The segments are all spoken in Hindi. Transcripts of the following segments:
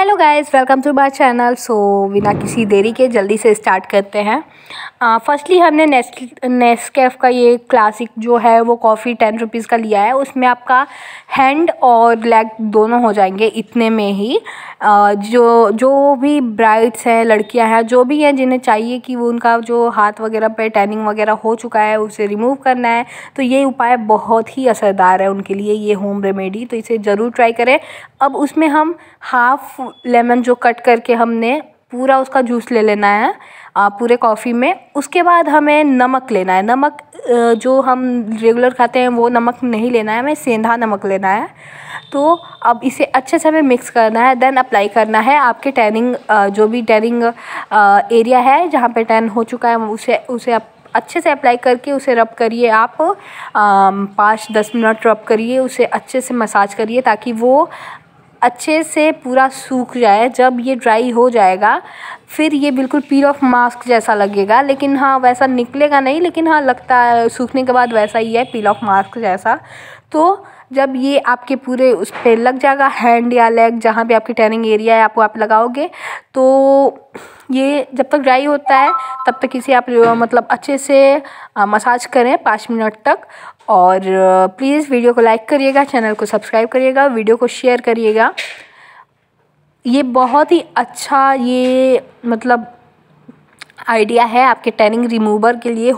Hello guys, welcome to my channel. So बिना किसी देरी के जल्दी से स्टार्ट करते हैं। फर्स्टली हमने नेस्कैफ़े का ये क्लासिक जो है वो कॉफ़ी 10 रुपीज़ का लिया है। उसमें आपका हैंड और लेग दोनों हो जाएंगे इतने में ही। जो भी ब्राइड्स हैं, लड़कियां हैं, जो भी हैं जिन्हें चाहिए कि वो उनका जो हाथ वगैरह पे टैनिंग वगैरह हो चुका है उसे रिमूव करना है, तो ये उपाय बहुत ही असरदार है उनके लिए, ये होम रेमेडी। तो इसे ज़रूर ट्राई करें। अब उसमें हम हाफ़ लेमन जो कट करके हमने पूरा उसका जूस ले लेना है पूरे कॉफ़ी में। उसके बाद हमें नमक लेना है। नमक जो हम रेगुलर खाते हैं वो नमक नहीं लेना है, हमें सेंधा नमक लेना है। तो अब इसे अच्छे से हमें मिक्स करना है, देन अप्लाई करना है आपके टैनिंग जो भी टैनिंग एरिया है जहाँ पे टैन हो चुका है उसे आप अच्छे से अप्लाई करके उसे रब करिए। आप 5-10 मिनट रब करिए, उसे अच्छे से मसाज करिए ताकि वो अच्छे से पूरा सूख जाए। जब ये ड्राई हो जाएगा फिर ये बिल्कुल पील ऑफ मास्क जैसा लगेगा, लेकिन हाँ वैसा निकलेगा नहीं, लेकिन हाँ लगता है सूखने के बाद वैसा ही है, पील ऑफ मास्क जैसा। तो जब ये आपके पूरे उस पर लग जाएगा, हैंड या लेग जहाँ भी आपकी टैनिंग एरिया है आप लगाओगे, तो ये जब तक ड्राई होता है तब तक इसे आप मतलब अच्छे से मसाज करें 5 मिनट तक। और प्लीज़ वीडियो को लाइक करिएगा, चैनल को सब्सक्राइब करिएगा, वीडियो को शेयर करिएगा। ये बहुत ही अच्छा ये मतलब आइडिया है आपके टैनिंग रिमूवर के लिए।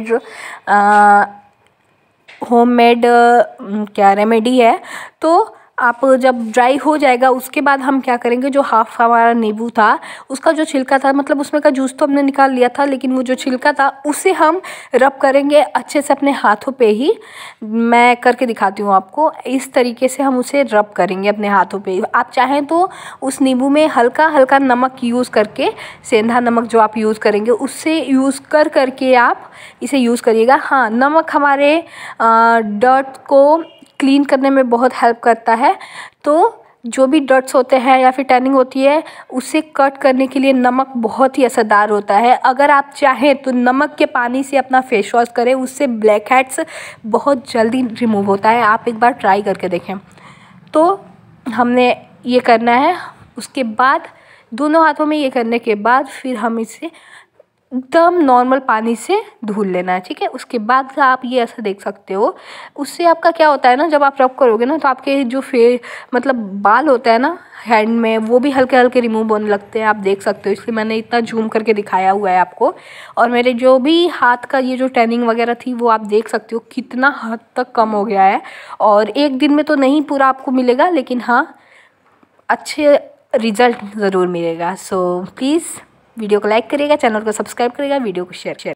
होममेड क्या रेमेडी है। तो आप जब ड्राई हो जाएगा उसके बाद हम क्या करेंगे, जो हाफ़ हमारा नींबू था उसका जो छिलका था, मतलब उसमें का जूस तो हमने निकाल लिया था, लेकिन वो जो छिलका था उसे हम रब करेंगे अच्छे से अपने हाथों पे ही। मैं करके दिखाती हूँ आपको। इस तरीके से हम उसे रब करेंगे अपने हाथों पे। आप चाहें तो उस नींबू में हल्का हल्का नमक यूज़ करके, सेंधा नमक जो आप यूज़ करेंगे उससे यूज़ करके आप इसे यूज़ करिएगा। हाँ, नमक हमारे डर्ट को क्लीन करने में बहुत हेल्प करता है। तो जो भी डर्ट्स होते हैं या फिर टैनिंग होती है उसे कट करने के लिए नमक बहुत ही असरदार होता है। अगर आप चाहें तो नमक के पानी से अपना फेस वॉश करें, उससे ब्लैक हेड्स बहुत जल्दी रिमूव होता है। आप एक बार ट्राई करके देखें। तो हमने ये करना है। उसके बाद दोनों हाथों में ये करने के बाद फिर हम इसे एकदम नॉर्मल पानी से धुल लेना है, ठीक है। उसके बाद आप ये ऐसा देख सकते हो, उससे आपका क्या होता है ना, जब आप रब करोगे ना तो आपके जो मतलब बाल होता है ना हैंड में, वो भी हल्के हल्के रिमूव होने लगते हैं। आप देख सकते हो, इसलिए मैंने इतना जूम करके दिखाया हुआ है आपको। और मेरे जो भी हाथ का ये जो टैनिंग वगैरह थी वो आप देख सकते हो कितना हद तक कम हो गया है। और एक दिन में तो नहीं पूरा आपको मिलेगा, लेकिन हाँ अच्छे रिजल्ट ज़रूर मिलेगा। सो प्लीज़ वीडियो को लाइक करिएगा, चैनल को सब्सक्राइब करिएगा, वीडियो को शेयर